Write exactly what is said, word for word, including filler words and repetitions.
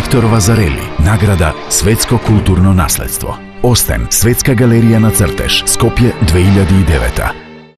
Viktor Vazareli, nagrada Svetsko kulturno nasledstvo. Остен, Светска галерија на Цртеж, Скопје две илјади и девета.